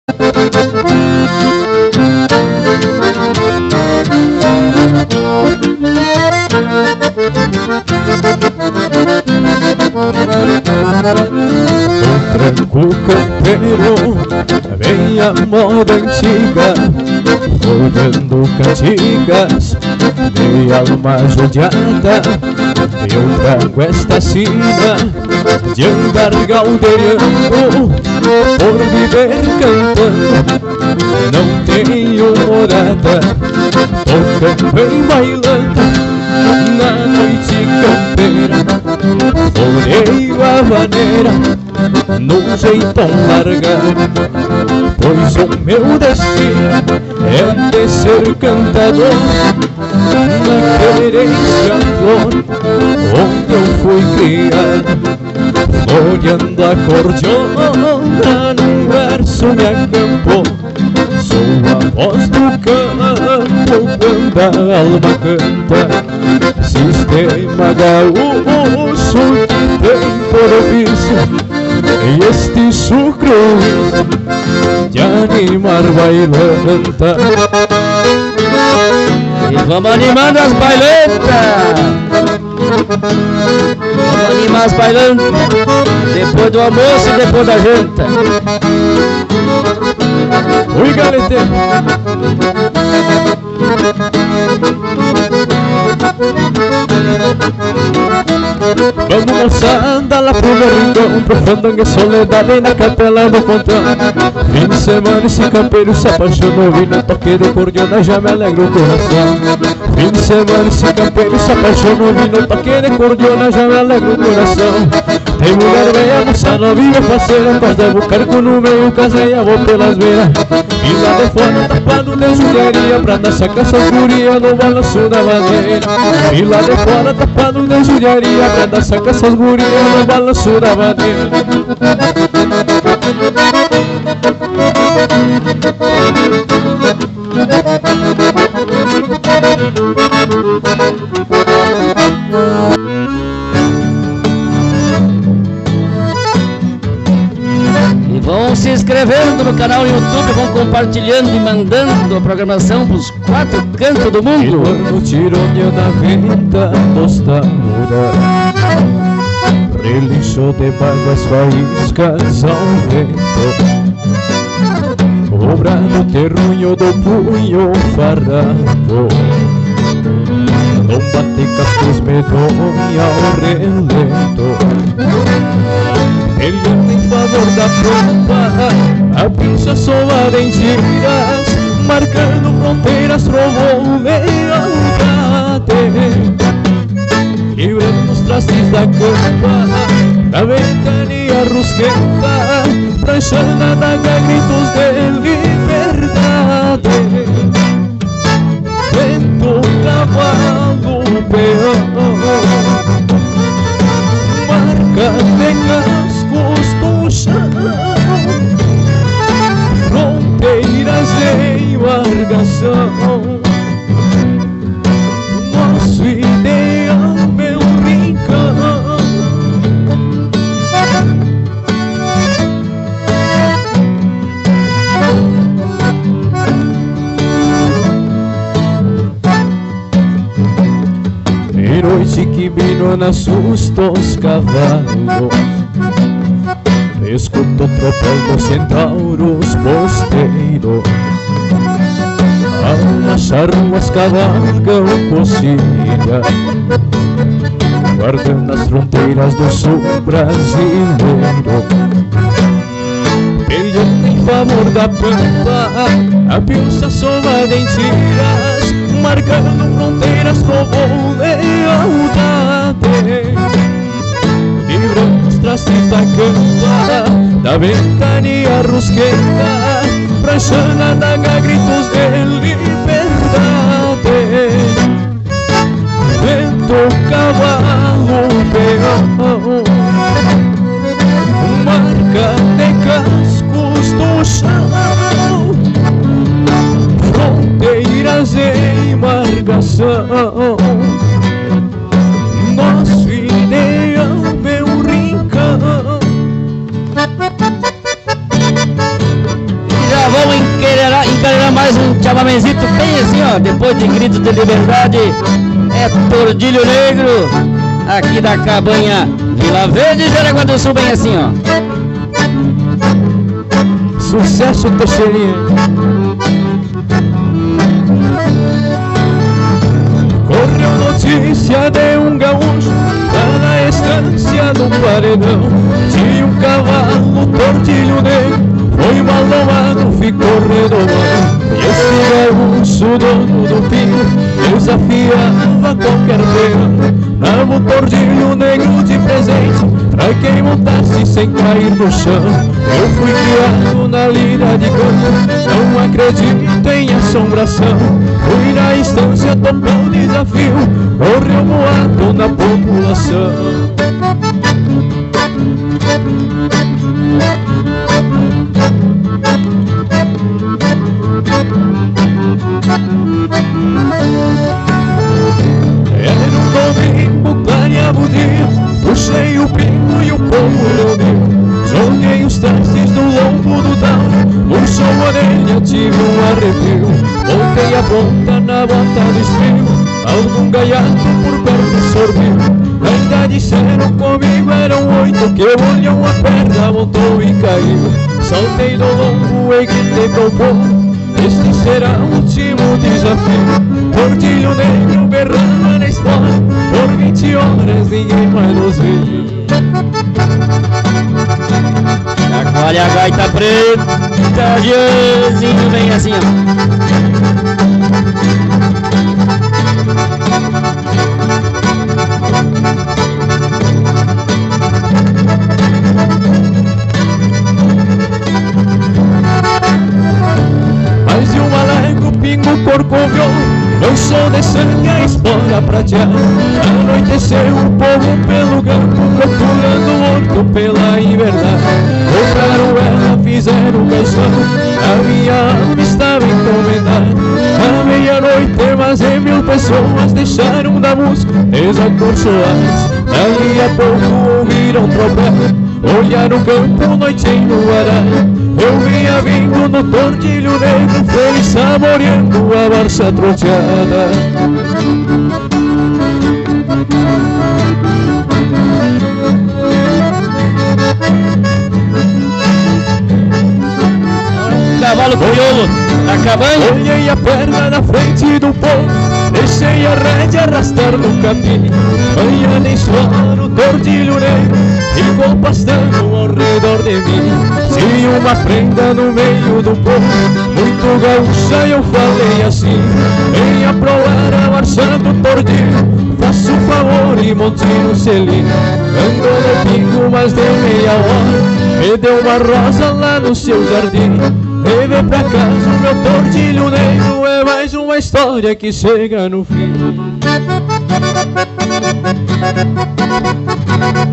O campeiro vem a moda antiga, rodando cantigas de alma judiada. Eu trago esta sina de andar galdeirando, por viver cantando, não tenho morada. Tô também bailando na noite campeira, floreio a maneira num jeitão largado, pois o meu destino é de ser cantador na querência flor onde eu fui criado. Floreando a cordiona num verso me acampou, sou a voz do campo quando a alma canta. Sistema gaúcho que tem por ofício e este sucro de animar bailanta. E vamos animando as bailantas. Vamos animar as bailantas depois do almoço e depois da janta. Ui, galete! Vamos moçada lá pro meu rincão, pro fandango e soledade na capela do pontão. Fim de semana esse campeiro se apaixonou e no toque de cordiona já me alegra o coração. Fim de semana esse campeiro se apaixonou e no toque de cordiona já me alegra o coração. Tem mulher bem, moça novinha, parceira, faz de bucarco no meio, caseia, vou pelas beiras. E lá de fora tapado de judiaria, pra dançar com essas gurias no balanço da bandeira. E lá de fora tapado de judiaria, pra dançar com essas gurias no balanço da bandeira. Vão se inscrevendo no canal no YouTube, vão compartilhando e mandando a programação pros 4 cantos do mundo. E no tirônio da venta tostada, relinchou debaixo as faíscas ao vento. O brado terrunho do punho farrapo, não bate cascos medonha ao relento. Ele em favor da tropa, a pinça soada em tiras, marcando fronteiras, trovou lealdade. Livrando os trastes da campa, da ventania rusquenta, pranchando a daga, gritos de liberdade. Vento, cavalo, peão, marca de cascos do chão, fronteiras em largação. Nosso ideal, meu rincão. De noite que Binona assusta os cavalos, escuto o tropel dos centauros posteiros. As ruas cavalgam coxilha, guardando as fronteiras do sul brasileiro. Peleando em favor da pampa, a pinça somada em tiras, marcando fronteiras, provou lealdade. Livrando os trastes da campa, da ventania rusquenta, pranchando a daga, gritos de liberdade. Vento, cavalo, peão, marca de cascos do chão, fronteiras em marcação. Nosso ideal, meu rincão. mais um chamamenzito bem assim, ó, depois de gritos de liberdade. É Tordilho Negro, aqui da cabanha Vila Verde, Jaraguá do Sul, bem assim, ó. Sucesso, Teixeirinha. Correu notícia de um gaúcho lá na estância do paredão. Tinha um cavalo, Tordilho Negro, foi mal domado, ficou redomado. E esse gaúcho, dono do pingo, desafiava qualquer peão. Dava o Tordilho Negro de presente pra quem montasse sem cair no chão. Eu fui criado na lida de campo, não acredito em assombração. Fui na instância, topou o desafio, correu moado na população. Era um domingo, clareava o dia, puxei o pingo e o povo reuniu. Joguei os trastes do lombo do down, puxou a orelha, tive um arrepio. Voltei a ponta na bota do espinho, algum gaiato por perto sorriu. Ainda disseram comigo, eram 8, que olhou a perna, voltou e caiu. Saltei do lombo e gritei pro povo, este será o último desafio. Tordilho Negro berrando na escola, por 20 horas ninguém mais nos viu. Chacoalha a gaita preta, Jezinho, vem assim, ó. Mais de um alegre pingo corcoviou, não sou de sangue a espora prateada. Anoiteceu o povo pelo campo, procurando morto pela invernada. Compraram ela, fizeram canção, a minha alma estava encomendada. À meia-noite mais de 1000 pessoas deixaram da música desacorçoadas. Dali a pouco ouviram tropel, olharam o campo, noite em luar. Eu vinha vindo no Tordilho Negro, feliz saboreando a barça troteada. Cavalo crioulo na cabanha. Olhei a perna na frente do povo, deixei a rédea arrastar no capim. Banhada em suor, o Tordilho Negro ficou pastando ao redor de mim. Se uma prenda no meio do povo, muito gaúcha, eu falei assim: venha provar a marcha do Tordilho, faça o favor e monte no selim. Andou no pingo mais de meia hora, me deu uma rosa lá no seu jardim. Levei pra casa o meu Tordilho Negro, é mais uma história que chega no fim.